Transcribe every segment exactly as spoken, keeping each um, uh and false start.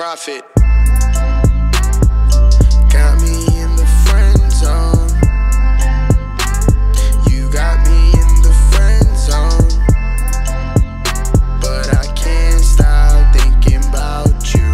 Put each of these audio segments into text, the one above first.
Prophet. Got me in the friend zone. You got me in the friend zone. But I can't stop thinking about you.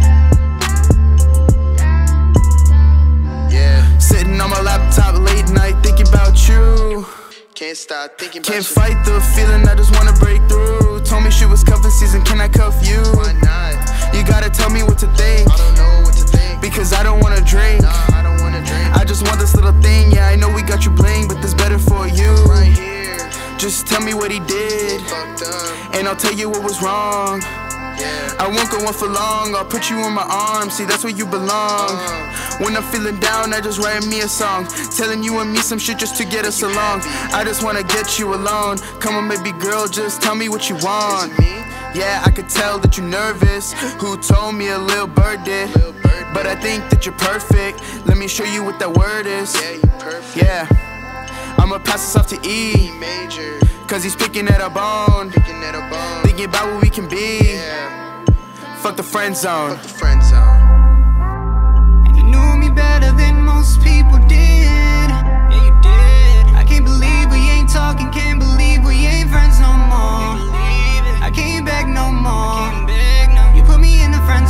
Yeah. Sitting on my laptop late night thinking about you. Can't stop thinking about you. Can't fight the feeling, I just wanna break through. Told me she was cuffing season, can I cuff you? Why not? You gotta tell me what to think. I don't know what to think, because I don't wanna drink. Nah, I don't wanna drink. I just want this little thing. Yeah, I know we got you bling, but this better for you. Right here. Just tell me what he did, fucked up, and I'll tell you what was wrong. Yeah. I won't go on for long, I'll put you in my arms. See, that's where you belong. uh. When I'm feeling down, I just write me a song, telling you and me some shit just to get us along. I just wanna get you alone. Come on, baby girl, just tell me what you want. Is it me? Yeah, I could tell that you're nervous. Who told me? A little bird did. Little bird but I think that you're perfect. Let me show you what that word is. Yeah, you're perfect. Yeah, I'ma pass this off to E, E major, cause he's picking at a bone. Picking at a bone. Thinking about what we can be. Yeah. Fuck the friend zone. Fuck the friend zone. And you knew me better than most people did. Yeah, you did. I can't believe we ain't talking. Can't believe we ain't friends no more. I can't back no more. You put me in the friend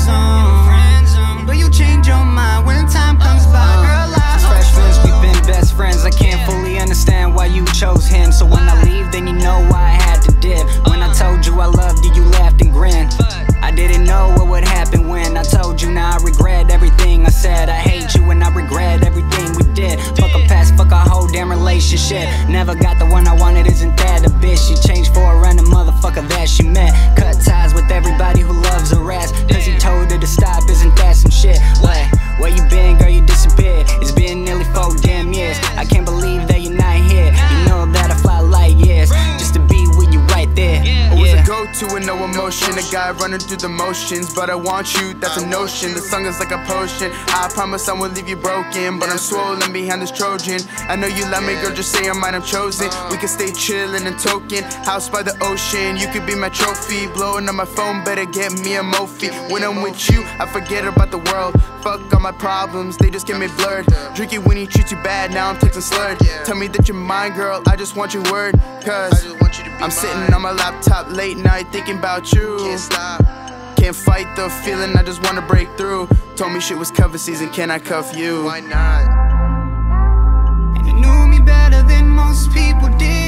zone, but you change your mind when time comes by. Girl, I since freshmen, we've been best friends. I can't fully understand why you chose him. So when I leave, then you know why I had to dip. When I told you I loved you, you laughed and grinned. I didn't know what would happen when I told you. Now I regret everything I said. I hate you and I regret everything we did. Fuck a past, fuck a whole damn relationship. Never got the one I wanted, isn't that a bitch? She changed for a random motherfucker that she met. Cut ties with everybody who loves her ass, cause he told her to stop, isn't that some shit? Like, where you been, girl, you disappeared. It's been nearly four damn years. I can't believe that you're not here. You know that I fly light years just to be with you right there. I was a go-to and no emotion, a guy running through the motions, but I want you, that's a notion. The song is like a potion. I promise I won't leave you broken, but I'm swollen behind this Trojan. I know you love me, girl, just say I'm mine, I'm chosen. We can stay chillin' and token, house by the ocean. You could be my trophy, blowing on my phone, better get me a Mophie. When I'm with you, I forget about the world. Fuck all my problems, they just get me blurred. Drinking when he treats you bad, now I'm texting slurred. Tell me that you're mine, girl, I just want your word. Cause I'm sitting on my laptop late night thinking about you. Can't stop. Can't fight the feeling, I just wanna break through. Told me shit was cuffing season, can I cuff you? Why not? And you knew me better than most people did.